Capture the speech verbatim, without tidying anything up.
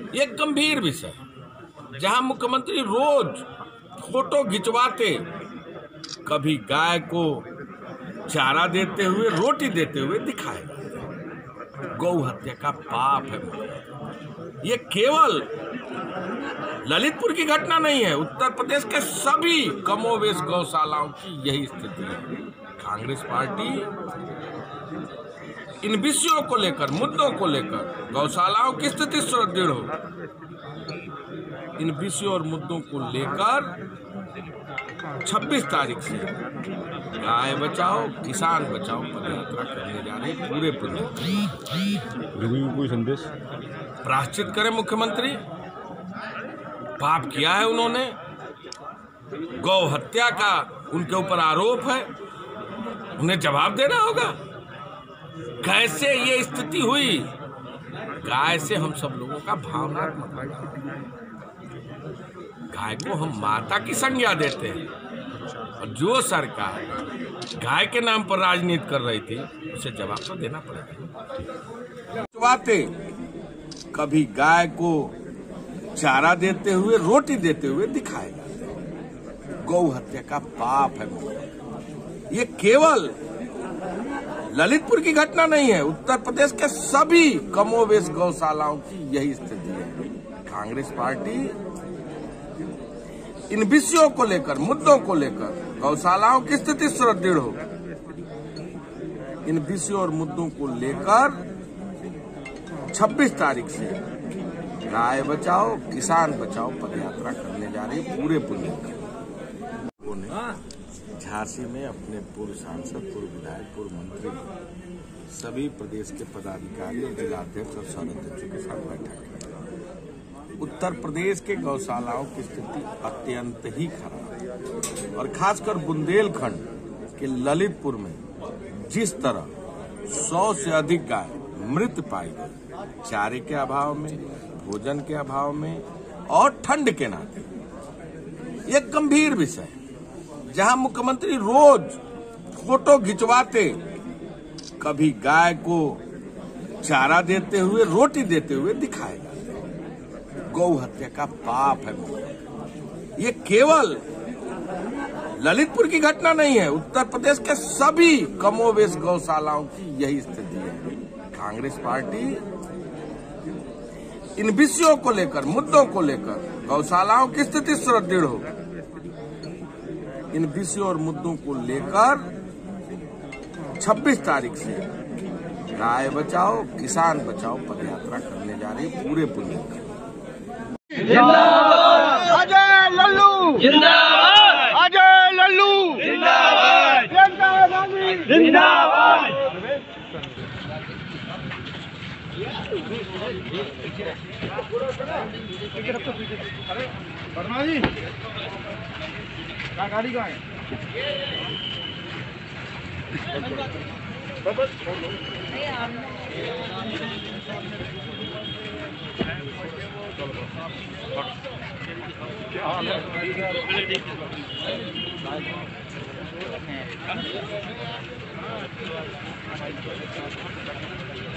ये गंभीर विषय जहां मुख्यमंत्री रोज फोटो खिंचवाते, कभी गाय को चारा देते हुए, रोटी देते हुए दिखाए जाते। गौ हत्या का पाप है। ये केवल ललितपुर की घटना नहीं है, उत्तर प्रदेश के सभी कमोवेश गौशालाओं की यही स्थिति है। कांग्रेस पार्टी इन विषयों को लेकर, मुद्दों को लेकर, गौशालाओं की स्थिति सुदृढ़ हो, इन विषयों और मुद्दों को लेकर छब्बीस तारीख से गाय बचाओ किसान बचाओ पदयात्रा करने जा रहे पूरे प्रदेश में। कोई संदेश? प्रायश्चित करें मुख्यमंत्री, पाप किया है उन्होंने, गौ हत्या का उनके ऊपर आरोप है, उन्हें जवाब देना होगा। कैसे ये स्थिति हुई? गाय से हम सब लोगों का भावनात्मक लगाव, गाय को हम माता की संज्ञा देते हैं, और जो सरकार गाय के नाम पर राजनीति कर रही थी उसे जवाब तो देना पड़ेगा। कभी गाय को चारा देते हुए, रोटी देते हुए दिखाए जाते। गौ हत्या का पाप है। ये केवल ललितपुर की घटना नहीं है, उत्तर प्रदेश के सभी कमोवेश गौशालाओं की यही स्थिति है। कांग्रेस पार्टी इन विषयों को लेकर, मुद्दों को लेकर, गौशालाओं की स्थिति सुदृढ़ हो, इन विषयों और मुद्दों को लेकर छब्बीस तारीख से गाय बचाओ किसान बचाओ पदयात्रा करने जा रही पूरे प्रदेश में। झांसी में अपने पूर्व सांसद, पूर्व विधायक, पूर्व मंत्री, सभी प्रदेश के पदाधिकारी और जिलाध्यक्ष और सदस्यों के साथ बैठक की। उत्तर प्रदेश के गौशालाओं की स्थिति अत्यंत ही खराब है, और खासकर बुंदेलखंड के ललितपुर में जिस तरह सौ से अधिक गाय मृत पाई गई, चारे के अभाव में, भोजन के अभाव में और ठंड के नाते, ये गंभीर विषय है जहां मुख्यमंत्री रोज फोटो खिंचवाते, कभी गाय को चारा देते हुए, रोटी देते हुए दिखाए जाते। गौ हत्या का पाप है। ये केवल ललितपुर की घटना नहीं है, उत्तर प्रदेश के सभी कमोवेश गौशालाओं की यही स्थिति है। कांग्रेस पार्टी इन विषयों को लेकर, मुद्दों को लेकर, गौशालाओं की स्थिति सुदृढ़ हो, इन विषयों और मुद्दों को लेकर छब्बीस तारीख से गाय बचाओ किसान बचाओ पदयात्रा करने जा रही पूरे प्रदेश में। अजय लल्लू जिंदाबाद, अजय लल्लू जिंदाबाद, प्रियंका गांधी जिंदाबाद। वर्मा जी क्या गाड़ी कहाँ है? क्या हाल है?